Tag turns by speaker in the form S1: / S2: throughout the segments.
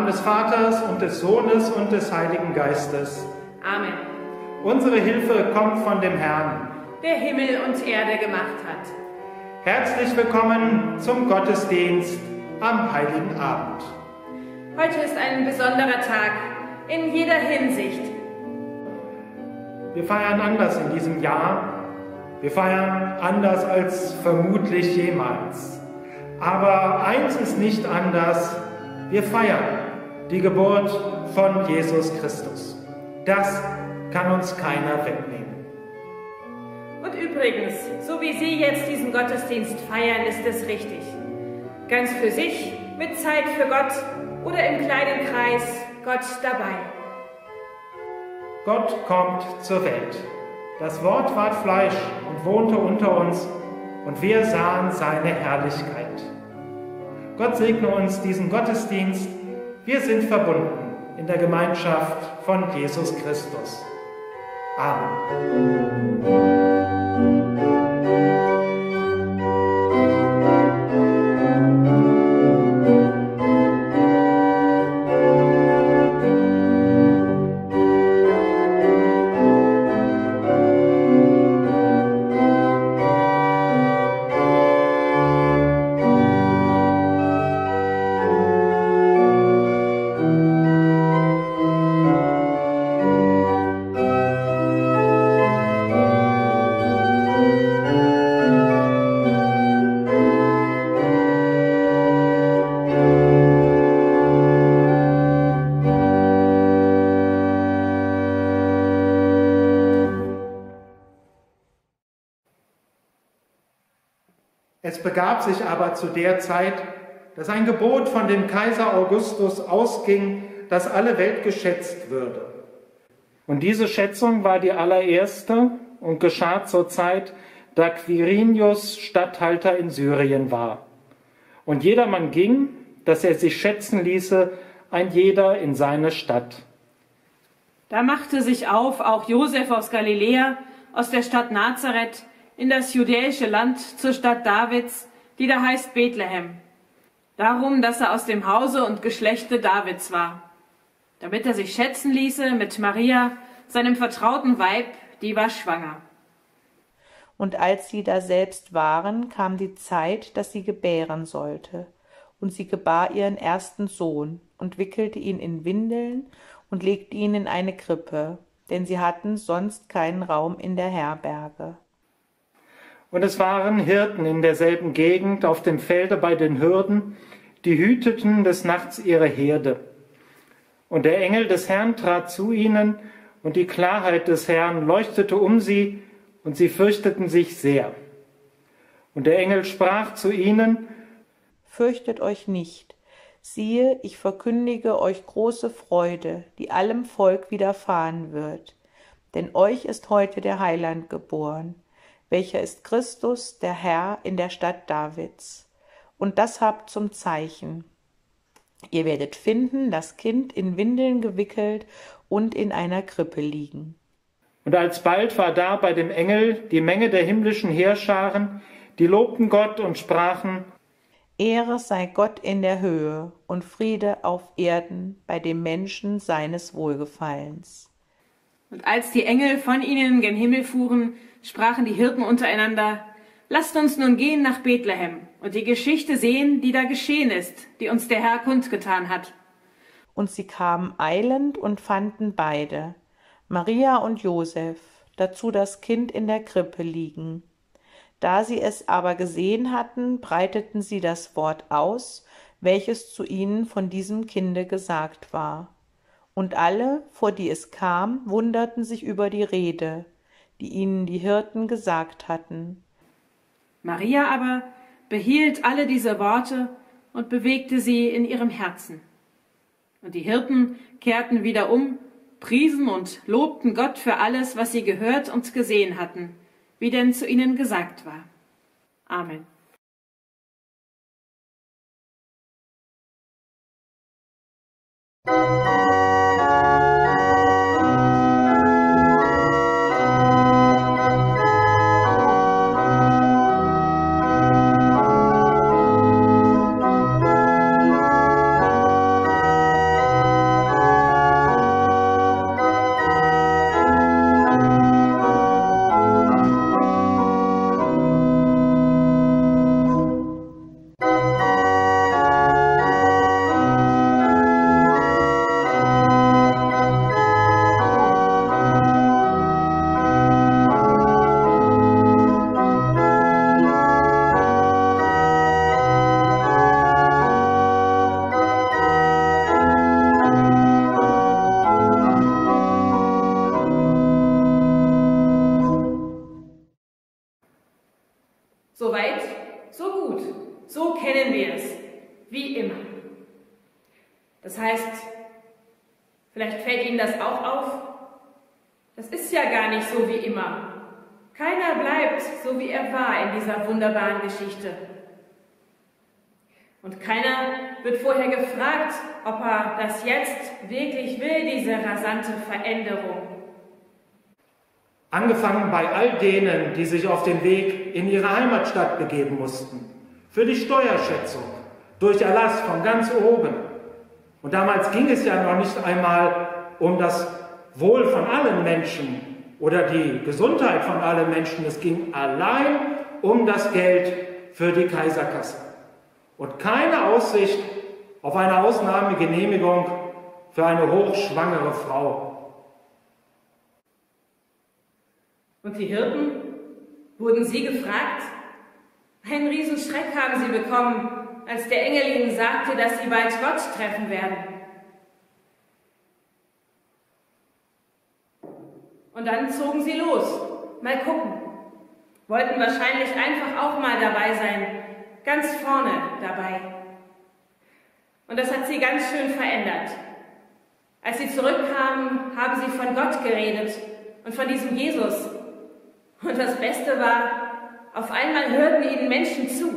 S1: des Vaters und des Sohnes und des Heiligen Geistes.
S2: Amen.
S1: Unsere Hilfe kommt von dem Herrn,
S2: der Himmel und Erde gemacht hat.
S1: Herzlich willkommen zum Gottesdienst am Heiligen Abend.
S2: Heute ist ein besonderer Tag in jeder Hinsicht.
S1: Wir feiern anders in diesem Jahr. Wir feiern anders als vermutlich jemals. Aber eins ist nicht anders. Wir feiern die Geburt von Jesus Christus. Das kann uns keiner wegnehmen.
S2: Und übrigens, so wie Sie jetzt diesen Gottesdienst feiern, ist es richtig. Ganz für sich, mit Zeit für Gott oder im kleinen Kreis, Gott dabei.
S1: Gott kommt zur Welt. Das Wort ward Fleisch und wohnte unter uns, und wir sahen seine Herrlichkeit. Gott segne uns diesen Gottesdienst. Wir sind verbunden in der Gemeinschaft von Jesus Christus. Amen. Es begab sich aber zu der Zeit, dass ein Gebot von dem Kaiser Augustus ausging, dass alle Welt geschätzt würde. Und diese Schätzung war die allererste und geschah zur Zeit, da Quirinius Statthalter in Syrien war. Und jedermann ging, dass er sich schätzen ließe, ein jeder in seine Stadt.
S2: Da machte sich auf auch Josef aus Galiläa, aus der Stadt Nazareth, in das judäische Land zur Stadt Davids, die da heißt Bethlehem. Darum, dass er aus dem Hause und Geschlechte Davids war, damit er sich schätzen ließe mit Maria, seinem vertrauten Weib, die war schwanger.
S3: Und als sie daselbst waren, kam die Zeit, dass sie gebären sollte. Und sie gebar ihren ersten Sohn und wickelte ihn in Windeln und legte ihn in eine Krippe, denn sie hatten sonst keinen Raum in der Herberge.
S1: Und es waren Hirten in derselben Gegend auf dem Felde bei den Hürden, die hüteten des Nachts ihre Herde. Und der Engel des Herrn trat zu ihnen, und die Klarheit des Herrn leuchtete um sie, und sie fürchteten sich sehr. Und der Engel sprach zu ihnen:
S3: Fürchtet euch nicht, siehe, ich verkündige euch große Freude, die allem Volk widerfahren wird. Denn euch ist heute der Heiland geboren, welcher ist Christus, der Herr, in der Stadt Davids. Und das habt zum Zeichen: Ihr werdet finden, das Kind in Windeln gewickelt und in einer Krippe liegen.
S1: Und alsbald war da bei dem Engel die Menge der himmlischen Heerscharen, die lobten Gott und sprachen:
S3: Ehre sei Gott in der Höhe und Friede auf Erden bei dem Menschen seines Wohlgefallens.
S2: Und als die Engel von ihnen gen Himmel fuhren, sprachen die Hirten untereinander: Lasst uns nun gehen nach Bethlehem und die Geschichte sehen, die da geschehen ist, die uns der Herr kundgetan hat.
S3: Und sie kamen eilend und fanden beide, Maria und Josef, dazu das Kind in der Krippe liegen. Da sie es aber gesehen hatten, breiteten sie das Wort aus, welches zu ihnen von diesem Kinde gesagt war. Und alle, vor die es kam, wunderten sich über die Rede, die ihnen die Hirten gesagt hatten.
S2: Maria aber behielt alle diese Worte und bewegte sie in ihrem Herzen. Und die Hirten kehrten wieder um, priesen und lobten Gott für alles, was sie gehört und gesehen hatten, wie denn zu ihnen gesagt war. Amen. So weit, so gut. So kennen wir es, wie immer. Das heißt, vielleicht fällt Ihnen das auch auf. Das ist ja gar nicht so wie immer. Keiner bleibt so, wie er war in dieser wunderbaren Geschichte. Und keiner wird vorher gefragt, ob er das jetzt wirklich will, diese rasante Veränderung.
S1: Angefangen bei all denen, die sich auf den Weg in ihre Heimatstadt begeben mussten, für die Steuerschätzung, durch Erlass von ganz oben. Und damals ging es ja noch nicht einmal um das Wohl von allen Menschen oder die Gesundheit von allen Menschen. Es ging allein um das Geld für die Kaiserkasse. Und keine Aussicht auf eine Ausnahmegenehmigung für eine hochschwangere Frau.
S2: Und die Hirten? Wurden sie gefragt? Einen Riesenschreck haben sie bekommen, als der Engel ihnen sagte, dass sie bald Gott treffen werden. Und dann zogen sie los. Mal gucken. Wollten wahrscheinlich einfach auch mal dabei sein. Ganz vorne dabei. Und das hat sie ganz schön verändert. Als sie zurückkamen, haben sie von Gott geredet und von diesem Jesus. Und das Beste war, auf einmal hörten ihnen Menschen zu.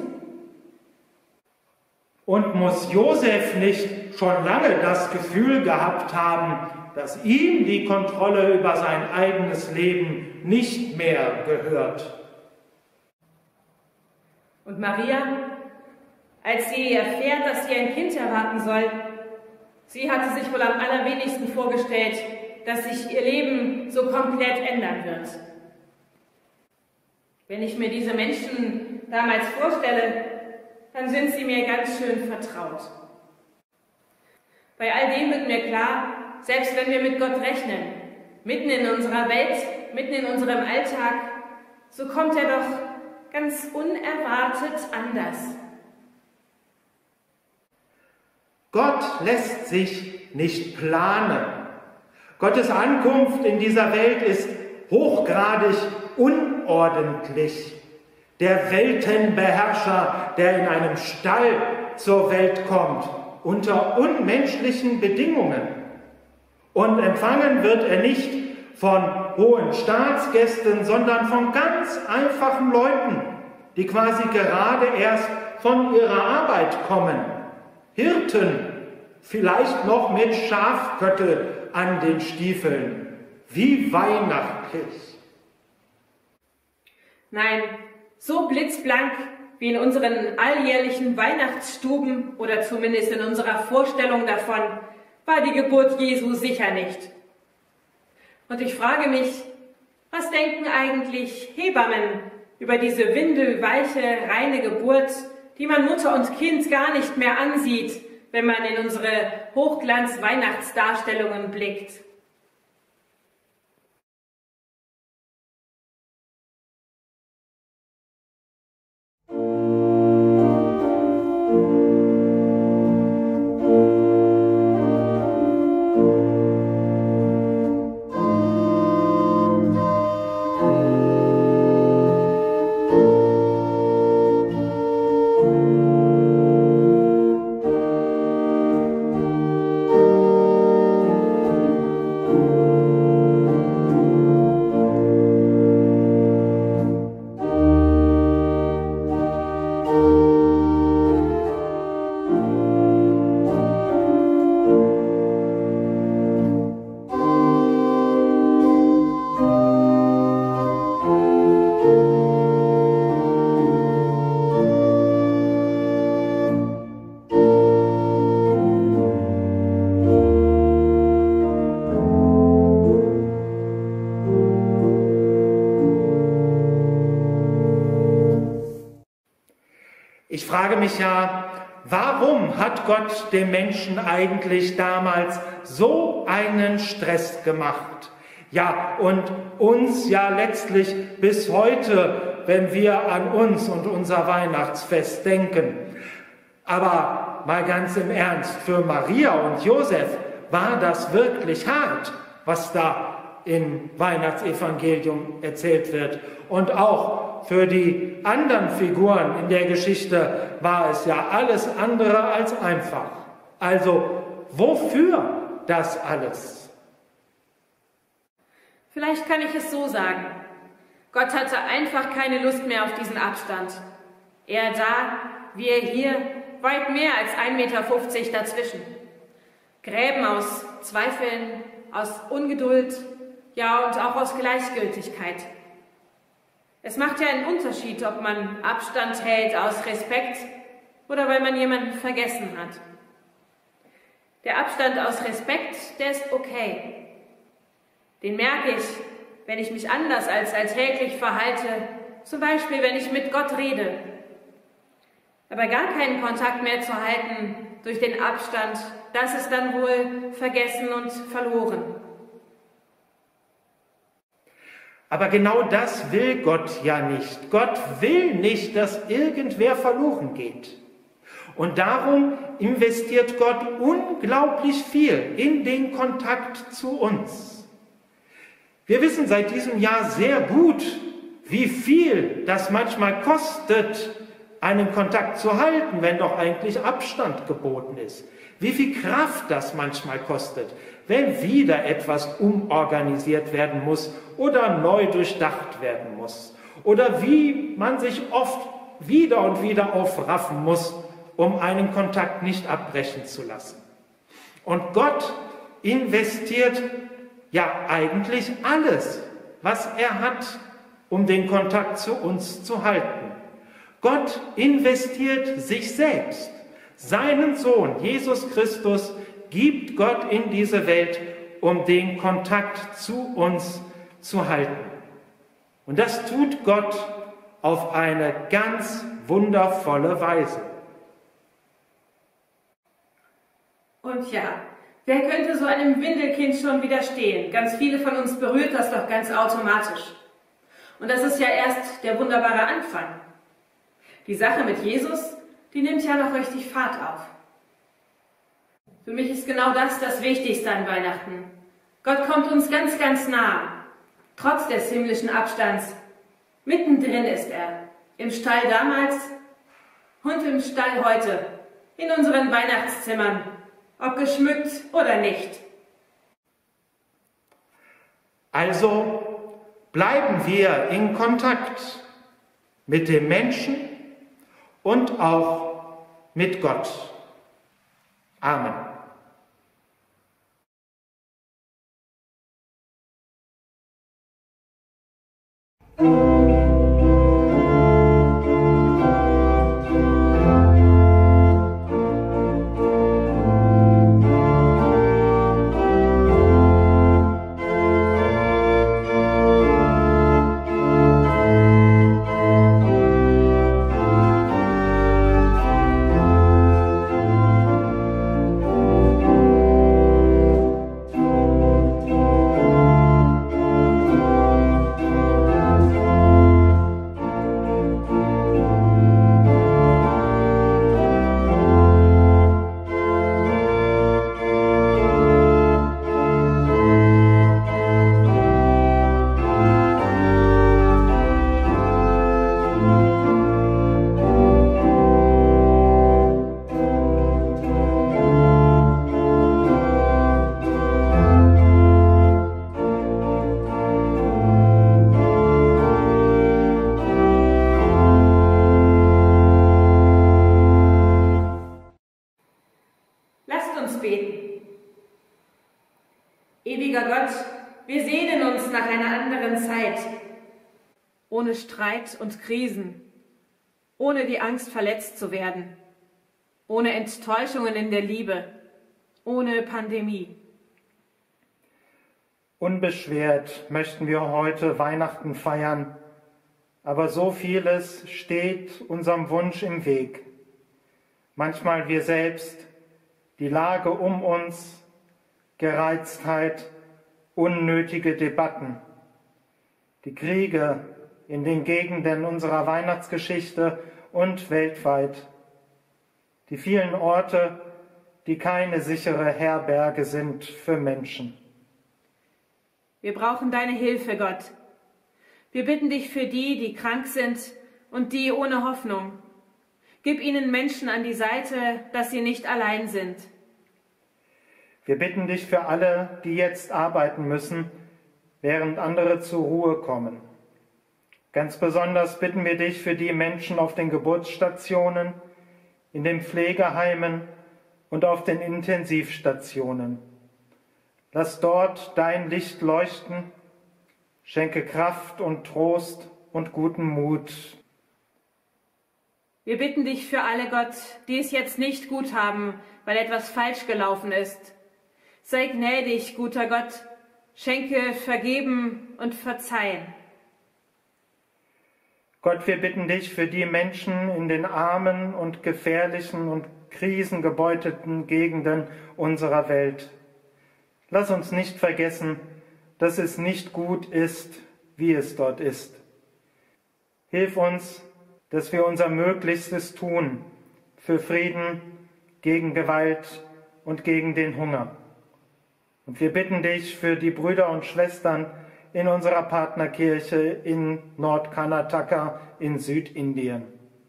S1: Und muss Josef nicht schon lange das Gefühl gehabt haben, dass ihm die Kontrolle über sein eigenes Leben nicht mehr gehört?
S2: Und Maria, als sie erfährt, dass sie ein Kind erwarten soll, sie hatte sich wohl am allerwenigsten vorgestellt, dass sich ihr Leben so komplett ändern wird. Wenn ich mir diese Menschen damals vorstelle, dann sind sie mir ganz schön vertraut. Bei all dem wird mir klar, selbst wenn wir mit Gott rechnen, mitten in unserer Welt, mitten in unserem Alltag, so kommt er doch ganz unerwartet anders.
S1: Gott lässt sich nicht planen. Gottes Ankunft in dieser Welt ist hochgradig unordentlich. Der Weltenbeherrscher, der in einem Stall zur Welt kommt, unter unmenschlichen Bedingungen. Und empfangen wird er nicht von hohen Staatsgästen, sondern von ganz einfachen Leuten, die quasi gerade erst von ihrer Arbeit kommen. Hirten, vielleicht noch mit Schafköttel an den Stiefeln. Wie weihnachtlich.
S2: Nein, so blitzblank wie in unseren alljährlichen Weihnachtsstuben oder zumindest in unserer Vorstellung davon, war die Geburt Jesu sicher nicht. Und ich frage mich, was denken eigentlich Hebammen über diese windelweiche, reine Geburt, die man Mutter und Kind gar nicht mehr ansieht, wenn man in unsere Hochglanz-Weihnachtsdarstellungen blickt?
S1: Ich frage mich ja, warum hat Gott dem Menschen eigentlich damals so einen Stress gemacht? Ja, und uns ja letztlich bis heute, wenn wir an uns und unser Weihnachtsfest denken. Aber mal ganz im Ernst, für Maria und Josef war das wirklich hart, was da im Weihnachtsevangelium erzählt wird. Und auch für die anderen Figuren in der Geschichte war es ja alles andere als einfach. Also wofür das alles?
S2: Vielleicht kann ich es so sagen. Gott hatte einfach keine Lust mehr auf diesen Abstand. Er da, wir hier, weit mehr als 1,50 Meter dazwischen. Gräben aus Zweifeln, aus Ungeduld, ja und auch aus Gleichgültigkeit. Es macht ja einen Unterschied, ob man Abstand hält aus Respekt oder weil man jemanden vergessen hat. Der Abstand aus Respekt, der ist okay. Den merke ich, wenn ich mich anders als alltäglich verhalte, zum Beispiel, wenn ich mit Gott rede. Aber gar keinen Kontakt mehr zu halten durch den Abstand, das ist dann wohl vergessen und verloren.
S1: Aber genau das will Gott ja nicht. Gott will nicht, dass irgendwer verloren geht. Und darum investiert Gott unglaublich viel in den Kontakt zu uns. Wir wissen seit diesem Jahr sehr gut, wie viel das manchmal kostet, einen Kontakt zu halten, wenn doch eigentlich Abstand geboten ist. Wie viel Kraft das manchmal kostet, wenn wieder etwas umorganisiert werden muss oder neu durchdacht werden muss. Oder wie man sich oft wieder und wieder aufraffen muss, um einen Kontakt nicht abbrechen zu lassen. Und Gott investiert ja eigentlich alles, was er hat, um den Kontakt zu uns zu halten. Gott investiert sich selbst. Seinen Sohn, Jesus Christus, gibt Gott in diese Welt, um den Kontakt zu uns zu halten. Und das tut Gott auf eine ganz wundervolle Weise.
S2: Und ja, wer könnte so einem Windelkind schon widerstehen? Ganz viele von uns berührt das doch ganz automatisch. Und das ist ja erst der wunderbare Anfang. Die Sache mit Jesus, die nimmt ja noch richtig Fahrt auf. Für mich ist genau das Wichtigste an Weihnachten. Gott kommt uns ganz, ganz nah, trotz des himmlischen Abstands. Mittendrin ist er, im Stall damals und im Stall heute, in unseren Weihnachtszimmern, ob geschmückt oder nicht.
S1: Also bleiben wir in Kontakt mit dem Menschen und auch mit Gott. Amen.
S2: Ewiger Gott, wir sehnen uns nach einer anderen Zeit. Ohne Streit und Krisen, ohne die Angst, verletzt zu werden, ohne Enttäuschungen in der Liebe, ohne Pandemie.
S1: Unbeschwert möchten wir heute Weihnachten feiern, aber so vieles steht unserem Wunsch im Weg. Manchmal wir selbst, die Lage um uns, Gereiztheit, unnötige Debatten, die Kriege in den Gegenden unserer Weihnachtsgeschichte und weltweit, die vielen Orte, die keine sichere Herberge sind für Menschen.
S2: Wir brauchen deine Hilfe, Gott. Wir bitten dich für die, die krank sind und die ohne Hoffnung. Gib ihnen Menschen an die Seite, dass sie nicht allein sind.
S1: Wir bitten dich für alle, die jetzt arbeiten müssen, während andere zur Ruhe kommen. Ganz besonders bitten wir dich für die Menschen auf den Geburtsstationen, in den Pflegeheimen und auf den Intensivstationen. Lass dort dein Licht leuchten, schenke Kraft und Trost und guten Mut.
S2: Wir bitten dich für alle, Gott, die es jetzt nicht gut haben, weil etwas falsch gelaufen ist. Sei gnädig, guter Gott, schenke Vergeben und Verzeihen.
S1: Gott, wir bitten dich für die Menschen in den armen und gefährlichen und krisengebeutelten Gegenden unserer Welt. Lass uns nicht vergessen, dass es nicht gut ist, wie es dort ist. Hilf uns, dass wir unser Möglichstes tun für Frieden, gegen Gewalt und gegen den Hunger. Und wir bitten dich für die Brüder und Schwestern in unserer Partnerkirche in Nordkarnataka in Südindien.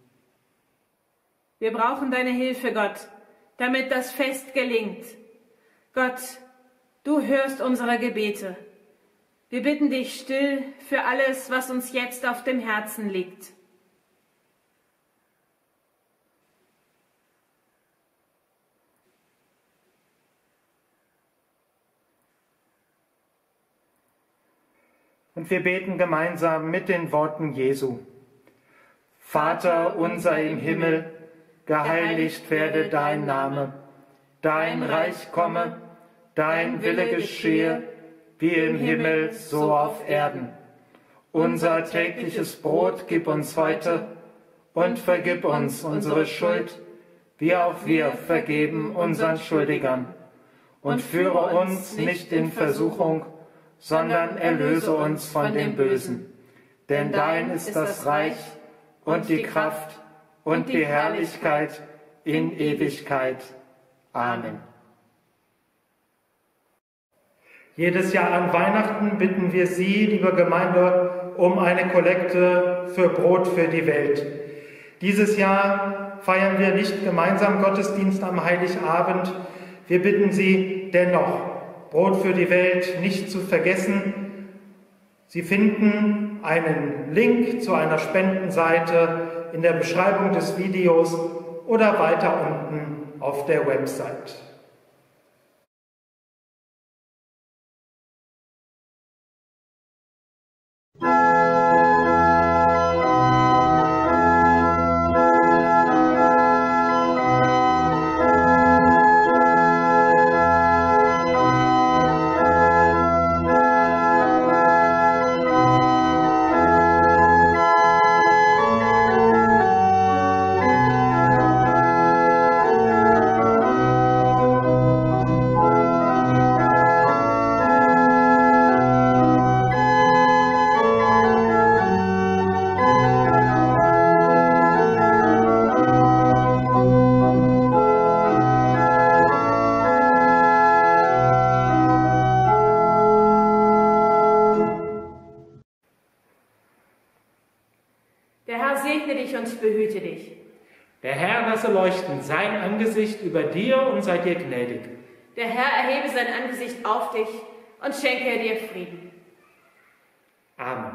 S2: Wir brauchen deine Hilfe, Gott, damit das Fest gelingt. Gott, du hörst unsere Gebete. Wir bitten dich still für alles, was uns jetzt auf dem Herzen liegt.
S1: Und wir beten gemeinsam mit den Worten Jesu. Vater unser im Himmel, geheiligt werde dein Name. Dein Reich komme, dein Wille geschehe, wie im Himmel, so auf Erden. Unser tägliches Brot gib uns heute und vergib uns unsere Schuld, wie auch wir vergeben unseren Schuldigern. Und führe uns nicht in Versuchung, sondern erlöse uns von dem Bösen. Denn dein ist das Reich und die Kraft und die Herrlichkeit in Ewigkeit. Amen. Jedes Jahr an Weihnachten bitten wir Sie, liebe Gemeinde, um eine Kollekte für Brot für die Welt. Dieses Jahr feiern wir nicht gemeinsam Gottesdienst am Heiligabend. Wir bitten Sie dennoch, Brot für die Welt nicht zu vergessen. Sie finden einen Link zu einer Spendenseite in der Beschreibung des Videos oder weiter unten auf der Website.
S2: Behüte dich.
S1: Der Herr lasse leuchten sein Angesicht über dir und sei dir gnädig.
S2: Der Herr erhebe sein Angesicht auf dich und schenke dir Frieden.
S1: Amen.